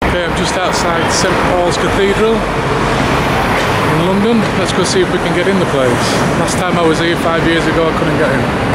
Okay, I'm just outside St Paul's Cathedral in London. Let's go see if we can get in the place. Last time I was here 5 years ago, I couldn't get in.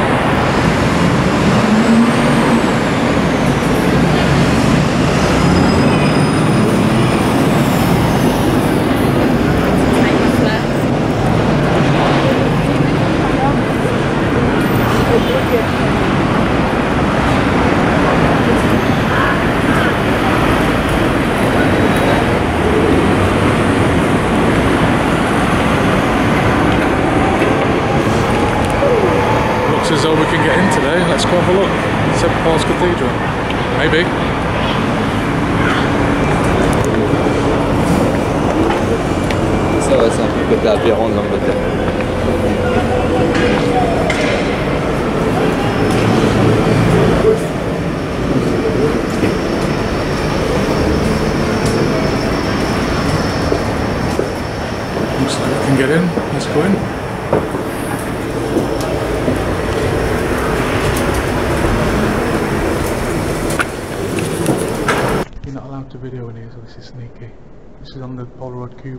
As though we can get in today. Let's go have a look. St Paul's Cathedral. Maybe. Ça va, c'est un peu côté aberrant de l'Angleterre. Looks like we can get in. Let's go in. To video in here, so this is sneaky. This is on the Polaroid Cube.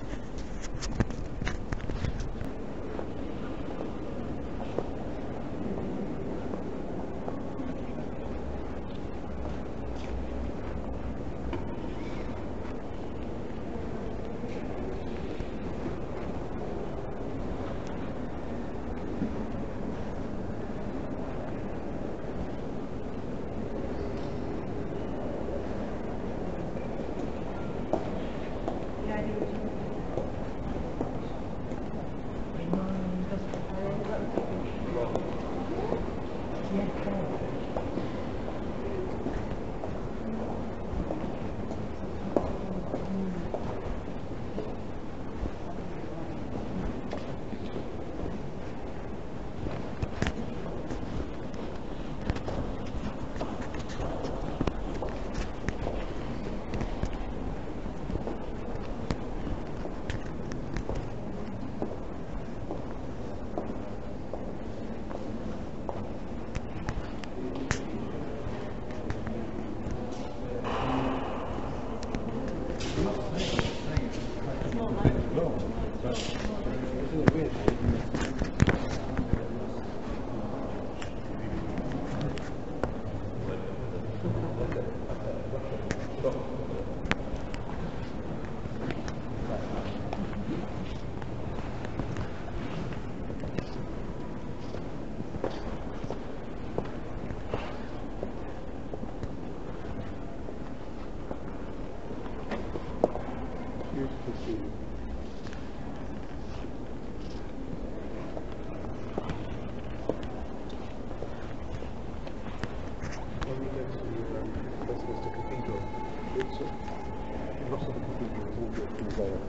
Westminster Cathedral. Lots of the cathedral is all built from there.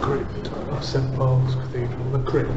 crypt of St Paul's Cathedral, the crypt.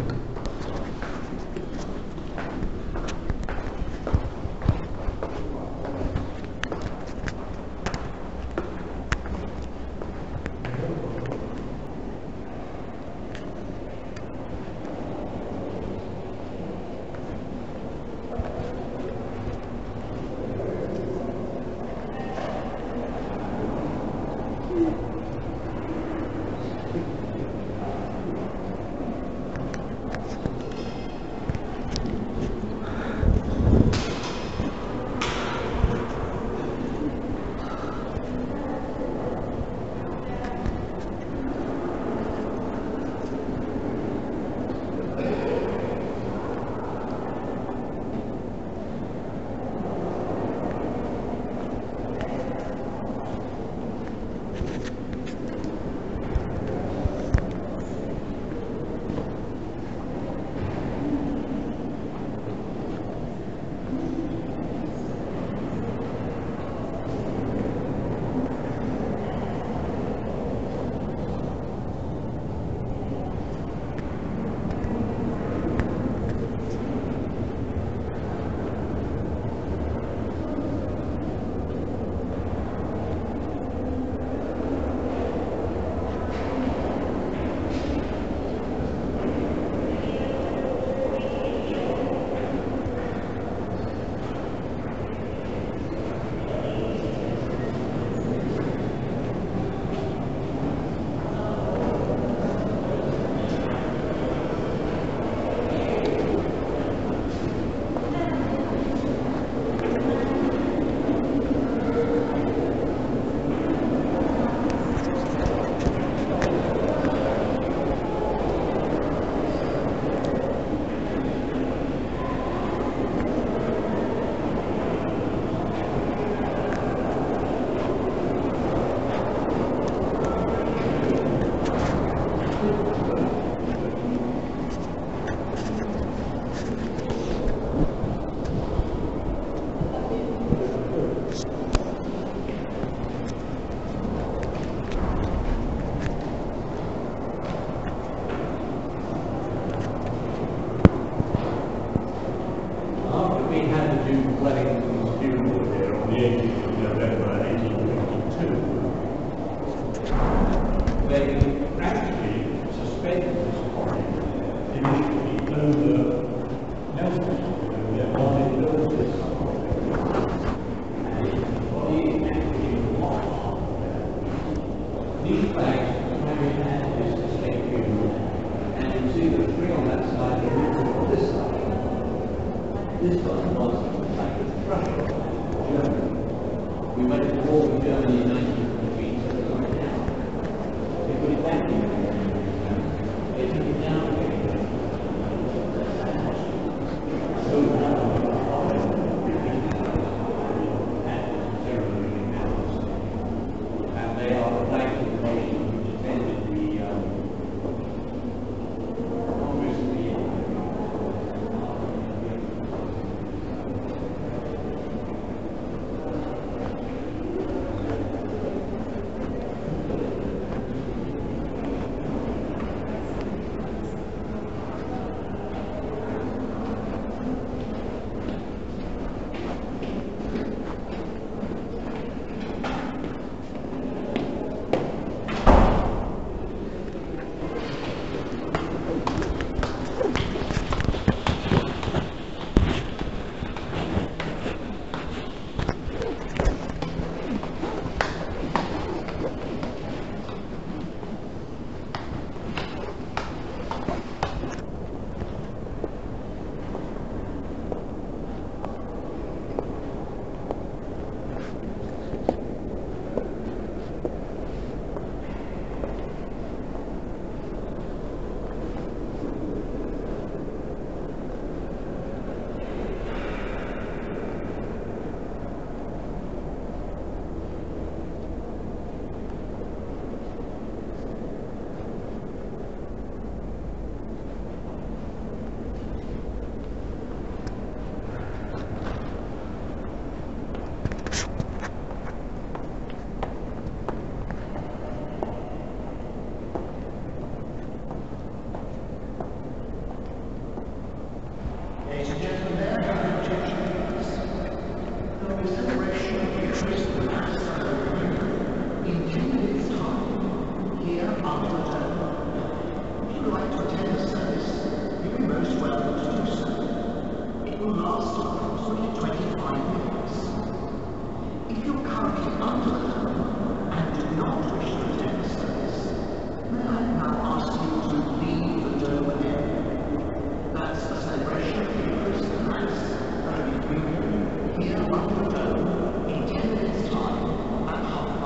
under the dome. If you would like to attend the service, you are most welcome to do so. It will last approximately 25 minutes. If you're currently under the dome and do not wish to attend the service, may I now ask you to leave the dome area? That's a celebration of the Eucharist and Mass, Holy Communion, here under the dome in 10 minutes' time at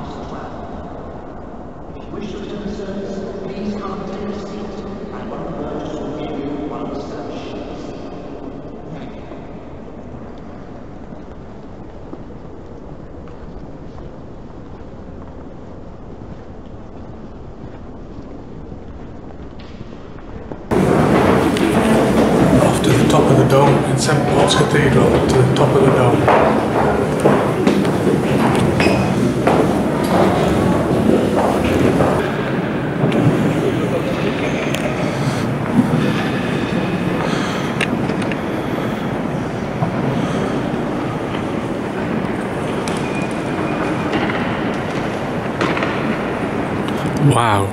12:30. If you wish to attend the service, please come and take a seat, and one of the vergers will give you one of the service sheets. Thank you. Off to the top of the dome in St Paul's Cathedral, to the top of the dome. Wow.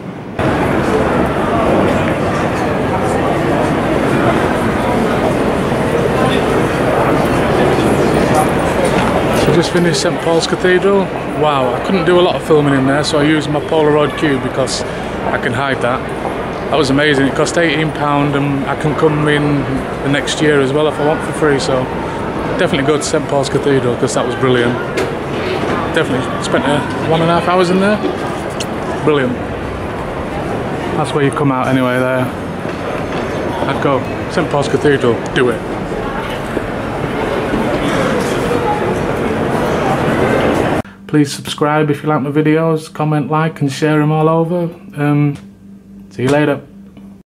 So just finished St Paul's Cathedral. Wow, I couldn't do a lot of filming in there, so I used my Polaroid Cube because I can hide that. That was amazing. It cost £18 and I can come in the next year as well if I want for free, so definitely go to St Paul's Cathedral because that was brilliant. Definitely spent 1.5 hours in there. Brilliant. That's where you come out anyway there. I'd go. St Paul's Cathedral, do it. Please subscribe if you like my videos, comment, like and share them all over. See you later.